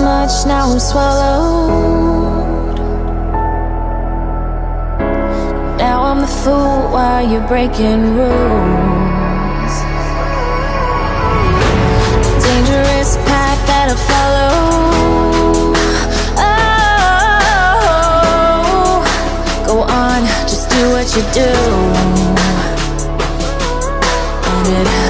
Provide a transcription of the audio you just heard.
much, now I'm swallowed. Now I'm the fool while you're breaking rules. Dangerous path that I follow. Oh, go on, just do what you do. And it